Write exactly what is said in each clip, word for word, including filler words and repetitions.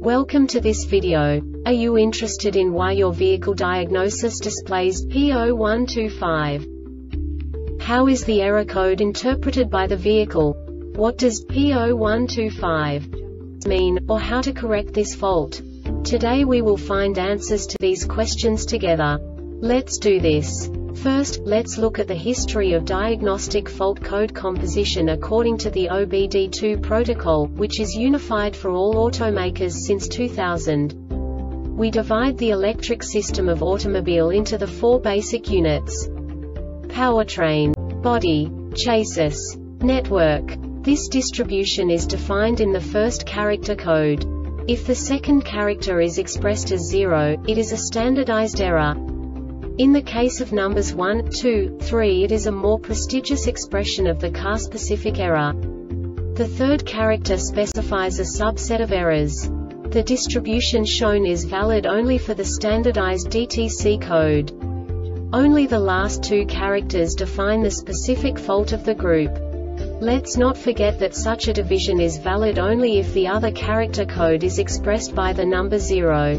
Welcome to this video. Are you interested in why your vehicle diagnosis displays P zero one two five? How is the error code interpreted by the vehicle? What does P zero one two five mean, or how to correct this fault? Today we will find answers to these questions together. Let's do this. First, let's look at the history of diagnostic fault code composition according to the O B D two protocol, which is unified for all automakers since two thousand. We divide the electric system of automobile into the four basic units: powertrain, body, chassis, network. This distribution is defined in the first character code. If the second character is expressed as zero, it is a standardized error. In the case of numbers one, two, three, it is a more prestigious expression of the car-specific error. The third character specifies a subset of errors. The distribution shown is valid only for the standardized D T C code. Only the last two characters define the specific fault of the group. Let's not forget that such a division is valid only if the other character code is expressed by the number zero.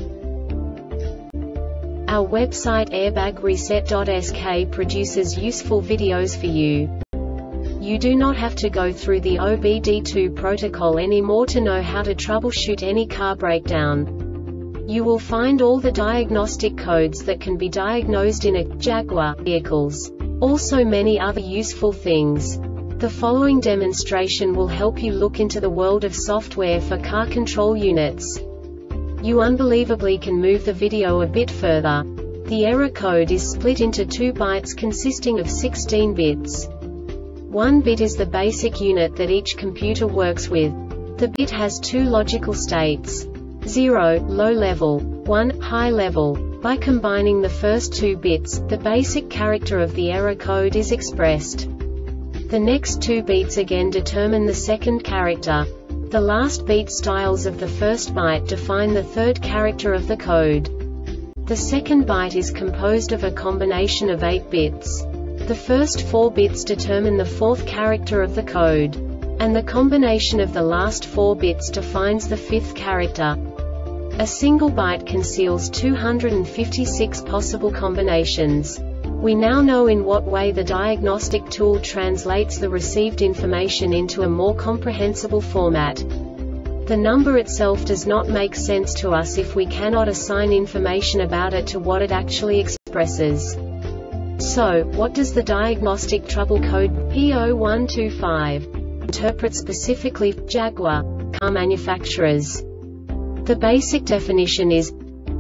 Our website airbag reset dot S K produces useful videos for you. You do not have to go through the O B D two protocol anymore to know how to troubleshoot any car breakdown. You will find all the diagnostic codes that can be diagnosed in a Jaguar vehicles. Also many other useful things. The following demonstration will help you look into the world of software for car control units. You unbelievably can move the video a bit further. The error code is split into two bytes consisting of sixteen bits. One bit is the basic unit that each computer works with. The bit has two logical states: zero, low level, one, high level. By combining the first two bits, the basic character of the error code is expressed. The next two bits again determine the second character. The last beat styles of the first byte define the third character of the code. The second byte is composed of a combination of eight bits. The first four bits determine the fourth character of the code. And the combination of the last four bits defines the fifth character. A single byte conceals two hundred fifty-six possible combinations. We now know in what way the diagnostic tool translates the received information into a more comprehensible format. The number itself does not make sense to us if we cannot assign information about it to what it actually expresses. So, what does the diagnostic trouble code P zero one two five interpret specifically for Jaguar car manufacturers? The basic definition is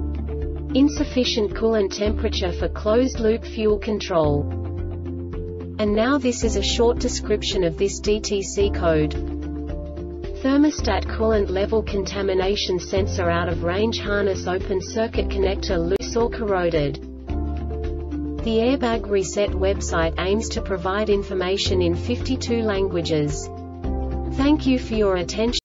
insufficient coolant temperature for closed-loop fuel control. And now this is a short description of this D T C code. Thermostat coolant level contamination sensor out of range, harness open circuit connector loose or corroded. The Airbag Reset website aims to provide information in fifty-two languages. Thank you for your attention.